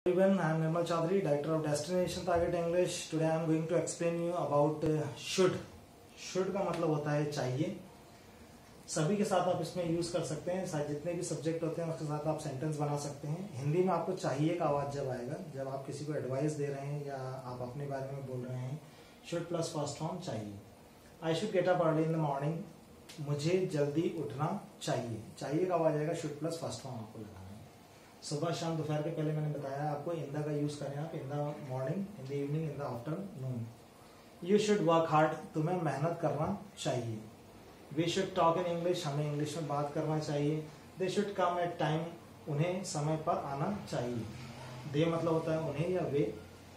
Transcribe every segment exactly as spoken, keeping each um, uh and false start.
Everyone, I am Nirmal Chaudhary, Director of Destination Target English. Today I am going to explain you about uh, should. Should का मतलब होता है चाहिए. सभी के साथ आप इसमें यूज कर सकते हैं. जितने भी सब्जेक्ट होते हैं उसके साथ आप सेंटेंस बना सकते हैं. हिंदी में आपको चाहिए का आवाज जब आएगा, जब आप किसी को एडवाइस दे रहे हैं या आप अपने बारे में बोल रहे हैं, शुड प्लस फर्स्ट फॉर्म चाहिए. I should get up early in the morning. मुझे जल्दी उठना चाहिए. चाहिए का आवाज आएगा, शुड प्लस फर्स्ट फॉर्म आपको लगाना है. सुबह शाम दोपहर के पहले मैंने बताया आपको इन द का यूज करें आप. In the morning, in the evening, in the afternoon. You should work hard. तुम्हें मेहनत करना चाहिए. We should talk in English. हमें इंग्लिश में बात करना चाहिए. They should come at time. उन्हें समय पर आना चाहिए. दे मतलब होता है उन्हें या वे.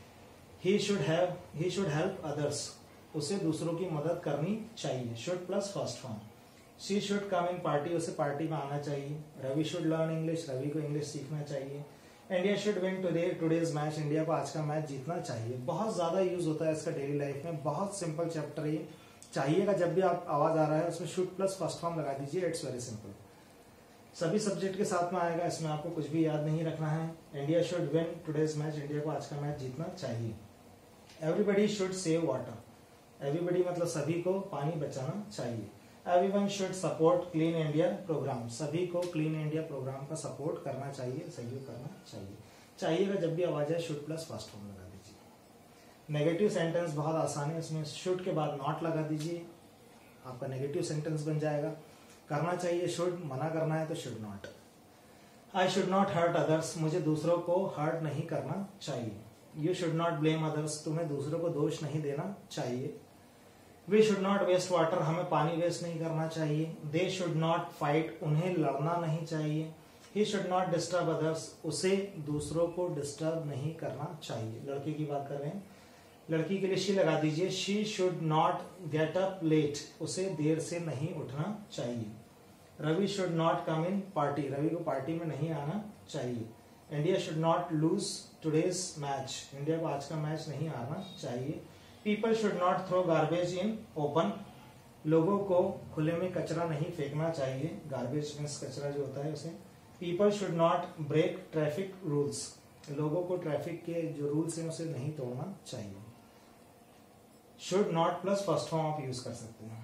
He should have. He should help others. उसे दूसरों की मदद करनी चाहिए. Should plus first form. She should come in party. उसे पार्टी में आना चाहिए. Ravi should learn English. Ravi को इंग्लिश सीखना चाहिए. India should win today. Today's match. India को आज का मैच जीतना चाहिए. बहुत ज्यादा यूज होता है इसका डेली लाइफ में. बहुत सिंपल चैप्टर है. चाहिए का जब भी आप आवाज आ रहा है उसमें शुड प्लस फर्स्ट फॉर्म लगा दीजिए. It's very simple. सभी सब्जेक्ट के साथ में आएगा. इसमें आपको कुछ भी याद नहीं रखना है. India should win today's match. India को आज का मैच जीतना चाहिए. Everybody should save water. Everybody मतलब सभी को पानी बचाना चाहिए. Everyone should support clean India programme. सभी को क्लीन इंडिया प्रोग्राम का सपोर्ट करना चाहिए, सहयोग करना चाहिए. चाहिए का जब भी आवाज है शुड प्लस फर्स्ट फॉर्म लगा दीजिए. नेगेटिव सेंटेंस बहुत आसान है. इसमें शुड के बाद नॉट लगा दीजिए. आपका नेगेटिव सेंटेंस बन जाएगा. करना चाहिए शुड, मना करना है तो should not. I should not hurt others. मुझे दूसरों को हर्ट नहीं करना चाहिए. You should not blame others. तुम्हें दूसरों को दोष नहीं देना चाहिए. We should not waste water. हमें पानी वेस्ट नहीं करना चाहिए. They should not fight. उन्हें लड़ना नहीं चाहिए. He should not disturb others. उसे दूसरों को डिस्टर्ब नहीं करना चाहिए. लड़के की बात कर रहे हैं. लड़की के लिए शी लगा दीजिए. She should not get up late. उसे देर से नहीं उठना चाहिए. Ravi should not come in party. Ravi को पार्टी में नहीं आना चाहिए. India should not lose today's match. India को आज का मैच नहीं आना चाहिए. People should not throw garbage in open. लोगों को खुले में कचरा नहीं फेंकना चाहिए. गार्बेज मीन्स कचरा जो होता है उसे. People should not break traffic rules. लोगों को ट्रैफिक के जो रूल्स हैं उसे नहीं तोड़ना चाहिए. Should not plus first form आप यूज कर सकते हैं.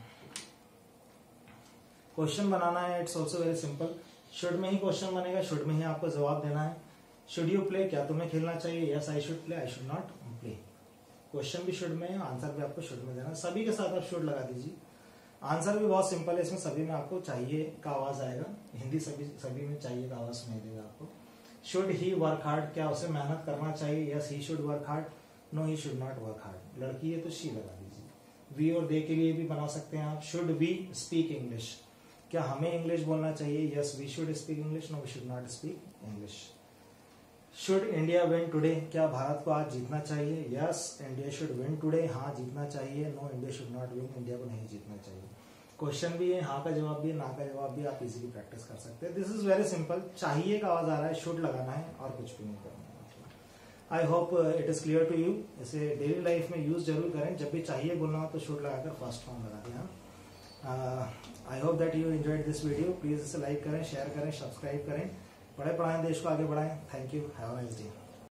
क्वेश्चन बनाना है. It's also very simple. Should में ही क्वेश्चन बनेगा. शुड में ही आपको जवाब देना है. Should you play. क्या तुम्हें खेलना चाहिए. Yes I should play. I should not play. Question भी शुड में है, आंसर भी आपको शुड में देना. सभी के साथ आप शुड लगा दीजिए. आंसर भी बहुत सिंपल है. इसमें सभी में आपको चाहिए का आवाज आएगा. हिंदी सभी सभी में चाहिए का आवाज सुनाई देगा आपको. Should he work hard. क्या उसे मेहनत करना चाहिए. Yes he should work hard. No he should not work hard. लड़की है तो शी लगा दीजिए. वी और दे के लिए भी बना सकते हैं आप. Should we speak English. क्या हमें इंग्लिश बोलना चाहिए. Yes we should speak English. No we should not speak English. Should India win today. क्या भारत को आज जीतना चाहिए. Yes India should win today. हाँ जीतना चाहिए. No India should not win. India को नहीं जीतना चाहिए. क्वेश्चन भी है, हाँ का जवाब भी है, ना का जवाब भी. आप इजीली प्रैक्टिस कर सकते हैं. This is very simple. चाहिए का आवाज आ रहा है, शुड लगाना है और कुछ भी नहीं करना है. I hope it is clear to you. इसे डेली लाइफ में यूज जरूर करें. जब भी चाहिए बोलना हो तो शुड लगाकर फर्स्ट फॉर्म लगा दें. I hope that you enjoyed this video. Please इसे लाइक करें, शेयर करें, सब्सक्राइब करें. पढ़े पढ़ाएं, देश को आगे बढ़ाएं. Thank you. Have a nice day.